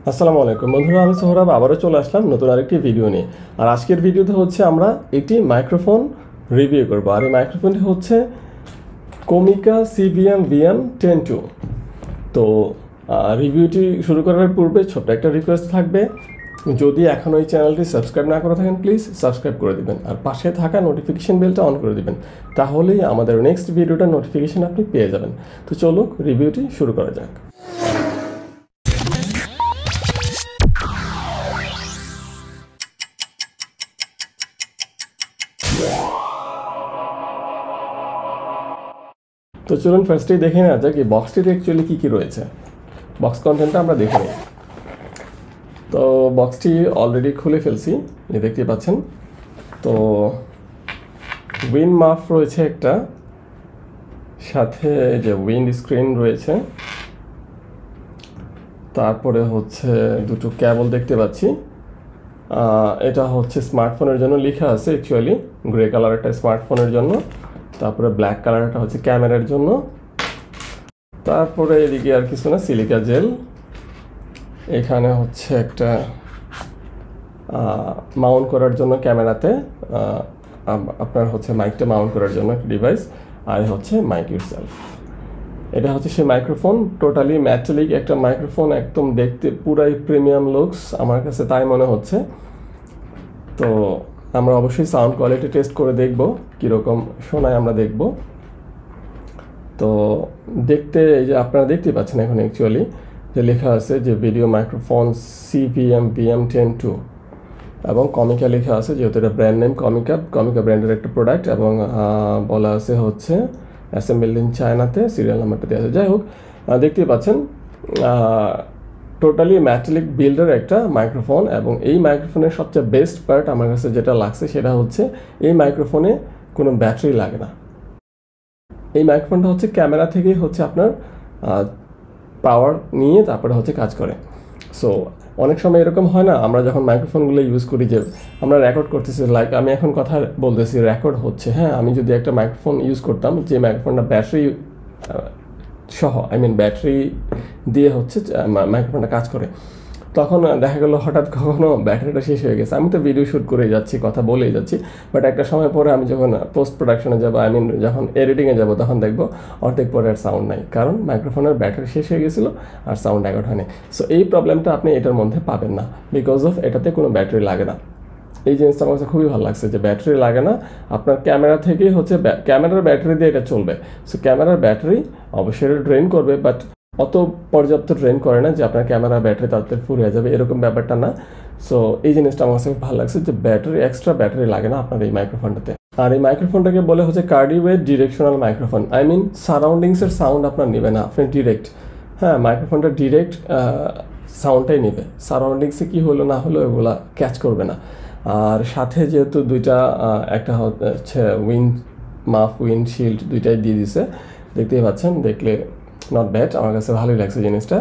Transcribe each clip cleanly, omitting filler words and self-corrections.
আসসালামু আলাইকুম বন্ধুরা, আমি সোহরাব আবারও চলে আসলাম নতুন আরেকটি ভিডিও নিয়ে। আর আজকের ভিডিওতে হচ্ছে আমরা একটি মাইক্রোফোন রিভিউ করব। আর এই মাইক্রোফোনটি হচ্ছে কোমিকা CBM VM10-2। তো রিভিউটি শুরু করার পূর্বে ছোট্ট একটা রিকোয়েস্ট থাকবে, যদি এখনও এই চ্যানেলটি সাবস্ক্রাইব না করে থাকেন প্লিজ সাবস্ক্রাইব করে দিবেন আর পাশে থাকা নোটিফিকেশন বেলটা অন করে দিবেন, তাহলেই আমাদের নেক্সট ভিডিওটার নোটিফিকেশন আপনি পেয়ে যাবেন। তো চলুন রিভিউটি শুরু করা যাক। তো চলুন ফার্স্টেই দেখে নেওয়া যাক এই বক্সটিতে অ্যাকচুয়ালি কী কী রয়েছে। বক্স কন্টেন্টটা আমরা দেখে নিই। তো বক্সটি অলরেডি খুলে ফেলছি, এই দেখতে পাচ্ছেন। তো উইন্ড মাফ রয়েছে একটা, সাথে যে উইন্ড স্ক্রিন রয়েছে, তারপরে হচ্ছে দুটো কেবল দেখতে পাচ্ছি। এটা হচ্ছে স্মার্টফোনের জন্য লেখা আছে, অ্যাকচুয়ালি গ্রে কালার একটা স্মার্টফোনের জন্য, তারপরে ব্ল্যাক কালারটা হচ্ছে ক্যামেরার জন্য, তারপরে এদিকে আর কিছু না, সিলিকা জেল। এখানে হচ্ছে একটা মাউন্ট করার জন্য ক্যামেরাতে, আপনার হচ্ছে মাইকটা মাউন্ট করার জন্য একটা ডিভাইস, আর হচ্ছে মাইক ইটসেলফ। এটা হচ্ছে সেই মাইক্রোফোন, টোটালি ম্যাটালিক একটা মাইক্রোফোন, একদম দেখতে পুরাই প্রিমিয়াম লুকস, আমার কাছে তাই মনে হচ্ছে। তো আমরা অবশ্যই সাউন্ড কোয়ালিটি টেস্ট করে দেখব কীরকম শোনায়, আমরা দেখব। তো দেখতে এই যে আপনারা দেখতে পাচ্ছেন এখন অ্যাকচুয়ালি যে লেখা আছে যে ভিডিও মাইক্রোফোন CBM VM10-2 এবং কমিকা লেখা আছে, যেহেতু এটা ব্র্যান্ড নেম কমিকা ব্র্যান্ডের একটা প্রোডাক্ট, এবং বলা আছে হচ্ছে অ্যাসেম্বলড ইন চায়নাতে, সিরিয়াল নাম্বারটা দেওয়া আছে। যাই হোক, দেখতেই পাচ্ছেন টোটালি ম্যাটালিক বিল্ডের একটা মাইক্রোফোন। এবং এই মাইক্রোফোনের সবচেয়ে বেস্ট পার্ট আমার কাছে যেটা লাগছে সেটা হচ্ছে এই মাইক্রোফোনে কোনো ব্যাটারি লাগে না। এই মাইক্রোফোনটা হচ্ছে ক্যামেরা থেকেই হচ্ছে আপনার পাওয়ার নিয়ে তারপরে হচ্ছে কাজ করে। সো অনেক সময় এরকম হয় না, আমরা যখন মাইক্রোফোনগুলো ইউজ করি যে আমরা রেকর্ড করতেছি, লাইক আমি এখন কথা বলতেছি রেকর্ড হচ্ছে, হ্যাঁ, আমি যদি একটা মাইক্রোফোন ইউজ করতাম যে মাইক্রোফোনটা ব্যাটারি সহ, ব্যাটারি দিয়ে হচ্ছে মাইক্রোফোনটা কাজ করে, তখন দেখা গেলো হঠাৎ কখনো ব্যাটারিটা শেষ হয়ে গেছে। আমি তো ভিডিও শ্যুট করেই যাচ্ছি, কথা বলেই যাচ্ছি, বাট একটা সময় পরে আমি যখন পোস্ট প্রোডাকশনে যাবো, যখন এডিটিংয়ে যাবো, তখন দেখবো অর্ধেক পরে আর সাউন্ড নাই, কারণ মাইক্রোফোনের ব্যাটারি শেষ হয়ে গেছিলো আর সাউন্ড রেকর্ড হয়নি। সো এই প্রবলেমটা আপনি এটার মধ্যে পাবেন না, বিকজ অফ এটাতে কোনো ব্যাটারি লাগে না। এই জিনিসটা আমার কাছে খুবই ভালো লাগছে যে ব্যাটারি লাগে না, আপনার ক্যামেরা থেকেই হচ্ছে ক্যামেরার ব্যাটারি দিয়ে এটা চলবে। সো ক্যামেরার ব্যাটারি অবশ্যই ড্রেন করবে, বাট অত পর্যাপ্ত ড্রেন করে না যে আপনার ক্যামেরা ব্যাটারি তাড়াতাড়ি ফুল হয়ে যাবে, এরকম ব্যাপারটা না। সো এই জিনিসটা আমার কাছে ভালো লাগছে যে এক্সট্রা ব্যাটারি লাগে না আপনার এই মাইক্রোফোনটাতে। আর এই মাইক্রোফোনটাকে বলে হচ্ছে কার্ডিওয়েভ ডিরেকশনাল মাইক্রোফোন। সারাউন্ডিংসের সাউন্ড আপনার নেবে না, আপনি ডিরেক্ট, হ্যাঁ, মাইক্রোফোনটা ডিরেক্ট সাউন্ডটাই নেবে, সারাউন্ডিংসে কী হলো না হলো এগুলা ক্যাচ করবে না। আর সাথে যেহেতু দুইটা একটা হচ্ছে উইন্ডশিল্ড দুইটাই দিয়ে দিছে, দেখতেই পাচ্ছেন, দেখলে নট ব্যাড, আমার কাছে ভালোই লাগছে জিনিসটা।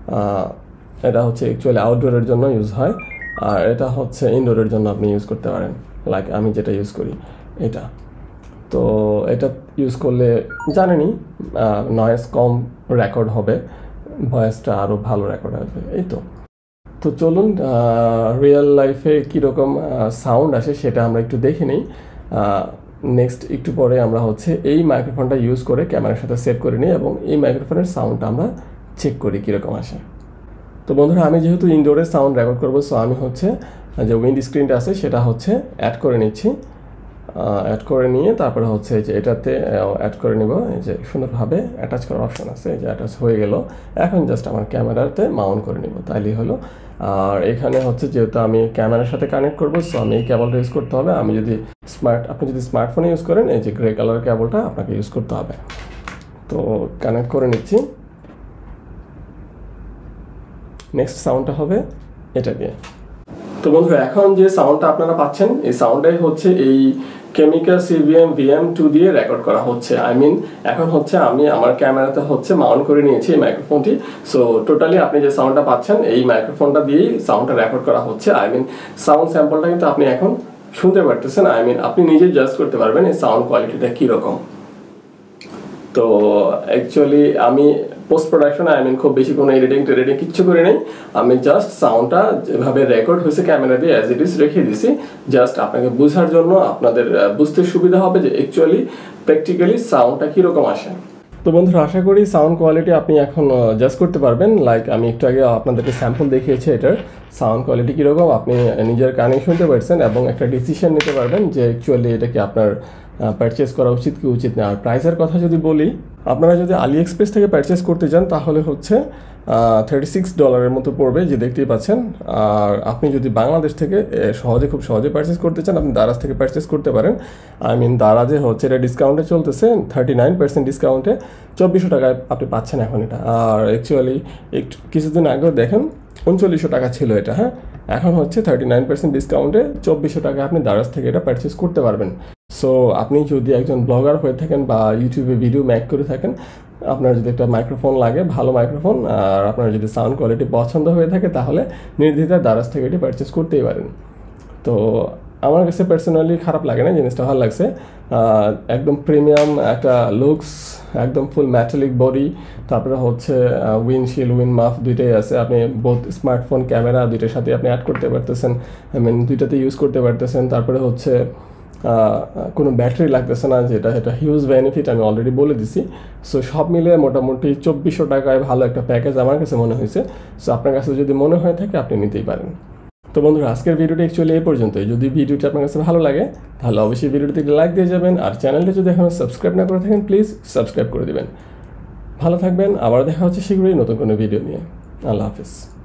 এটা হচ্ছে অ্যাকচুয়ালি আউটডোরের জন্য ইউজ হয়, আর এটা হচ্ছে ইনডোরের জন্য আপনি ইউজ করতে পারেন, লাইক আমি যেটা ইউজ করি এটা। তো এটা ইউজ করলে জানেনই নয়েজ কম রেকর্ড হবে, ভয়েসটা আরও ভালো রেকর্ড হবে, এই তো। তো চলুন রিয়েল লাইফে কীরকম সাউন্ড আসে সেটা আমরা একটু দেখে নিই। নেক্সট একটু পরে আমরা হচ্ছে এই মাইক্রোফোনটা ইউজ করে ক্যামেরার সাথে সেট করে নিই এবং এই মাইক্রোফোনের সাউন্ডটা আমরা চেক করি কীরকম আসে। তো বন্ধুরা, আমি যেহেতু ইনডোরে সাউন্ড রেকর্ড করবো, সো আমি হচ্ছে যে উইন্ড স্ক্রিনটা আছে সেটা হচ্ছে অ্যাড করে নিচ্ছি। অ্যাড করে নিয়ে তারপরে হচ্ছে যে এটাতে অ্যাড করে নিব, এই যে সুন্দরভাবে অ্যাটাচ করার অপশন আছে, এই যে অ্যাটাচ হয়ে গেল। এখন জাস্ট আমার ক্যামেরাতে মাউন্ট করে নিব, তাইলেই হলো। আর এখানে হচ্ছে যেহেতু আমি ক্যামেরার সাথে কানেক্ট করবো, সো আমি এই কেবলটা ইউজ করতে হবে। আপনি যদি স্মার্টফোনে ইউজ করেন, এই যে গ্রে কালার কেবলটা আপনাকে ইউজ করতে হবে। তো কানেক্ট করে নিচ্ছি। নেক্সট সাউন্ডটা হবে এটা দিয়ে। তো বন্ধুরা, এখন যে সাউন্ডটা আপনারা পাচ্ছেন, এই সাউন্ডটাই হচ্ছে এই কোমিকা CBM VM2 দিয়ে রেকর্ড করা হচ্ছে। এখন হচ্ছে আমি আমার ক্যামেরাতে হচ্ছে মাউন্ট করে নিয়েছি এই মাইক্রোফোনটি। সো টোটালি আপনি যে সাউন্ডটা পাচ্ছেন এই মাইক্রোফোনটা দিয়েই সাউন্ডটা রেকর্ড করা হচ্ছে। সাউন্ড স্যাম্পলটা কিন্তু আপনি এখন শুনতে পারতেছেন। আপনি নিজে জাজ করতে পারবেন এই সাউন্ড কোয়ালিটিটা কীরকম। তো অ্যাকচুয়ালি আমি পোস্ট প্রোডাকশনে আই মিন খুব বেশি কোনো এডিটিং কিচ্ছু করে নেই, আমি জাস্ট সাউন্ডটা যেভাবে রেকর্ড হয়েছে ক্যামেরা দিয়ে অ্যাজ ইট ইজ রেখে দিছি, জাস্ট আপনাকে বোঝার জন্য, আপনাদের বুঝতে সুবিধা হবে যে অ্যাকচুয়ালি প্র্যাকটিক্যালি সাউন্ডটা কীরকম আসে। তো বন্ধুরা আশা করি সাউন্ড কোয়ালিটি আপনি এখন জাজ করতে পারবেন। লাইক আমি একটু আগে আপনাদেরকে স্যাম্পল দেখিয়েছি এটার সাউন্ড কোয়ালিটি কীরকম, আপনি নিজের কানে শুনতে পারছেন এবং একটা ডিসিশন নিতে পারবেন যে অ্যাকচুয়ালি এটা কি আপনার পারচেস করা উচিত কি উচিত না। আর প্রাইসের কথা যদি বলি, আপনারা যদি আলি এক্সপ্রেস থেকে পারচেস করতে যান তাহলে হচ্ছে $36 মতো পড়বে, যে দেখতেই পাচ্ছেন। আর আপনি যদি বাংলাদেশ থেকে খুব সহজে পারচেস করতে চান, আপনি দারাজ থেকে পারচেস করতে পারেন। আই মিন দারাজে হচ্ছে এটা ডিসকাউন্টে চলতেছে, 39% ডিসকাউন্টে 2400 টাকায় আপনি পাচ্ছেন এখন এটা। আর অ্যাকচুয়ালি একটু কিছুদিন আগেও দেখেন 3900 টাকা ছিল এটা, হ্যাঁ, এখন হচ্ছে 39% ডিসকাউন্টে 2400 টাকা আপনি দারাজ থেকে এটা পারচেস করতে পারবেন। সো আপনি যদি একজন ব্লগার হয়ে থাকেন বা ইউটিউবে ভিডিও মেক করে থাকেন, আপনার যদি একটা মাইক্রোফোন লাগে, ভালো মাইক্রোফোন, আর আপনার যদি সাউন্ড কোয়ালিটি পছন্দ হয়ে থাকে তাহলে নির্দ্বিধায় দারাজ থেকে এটি পারচেস করতেই পারেন। তো আমার কাছে পার্সোনালি খারাপ লাগে না, জিনিসটা ভালো লাগছে। একদম প্রিমিয়াম একটা লুকস, একদম ফুল ম্যাটালিক বডি, তারপরে হচ্ছে উইন্ডশিল্ড উইন্ড মাফ দুইটাই আছে। আপনি বোথ স্মার্টফোন ক্যামেরা দুইটার সাথে আপনি অ্যাড করতে পারতেছেন, আই মিন দুইটাতে ইউজ করতে পারতেছেন। তারপরে হচ্ছে কোনো ব্যাটারি লাগতেছে না, যেটা হিউজ বেনিফিট, আমি অলরেডি বলে দিছি। সো সব মিলে মোটামুটি 2400 টাকায় ভালো একটা প্যাকেজ আমার কাছে মনে হয়েছে। সো আপনার কাছে যদি মনে হয়ে থাকে আপনি নিতেই পারেন। তো বন্ধুরা আজকের ভিডিওটি অ্যাকচুয়ালি এই পর্যন্তই। যদি ভিডিওটি আপনার কাছে ভালো লাগে তাহলে অবশ্যই ভিডিওটিতে লাইক দিয়ে যাবেন, আর চ্যানেলটি যদি এখনও সাবস্ক্রাইব না করে থাকেন প্লিজ সাবস্ক্রাইব করে দেবেন। ভালো থাকবেন, আবার দেখা হচ্ছে শীঘ্রই নতুন কোনো ভিডিও নিয়ে। আল্লাহ হাফিজ।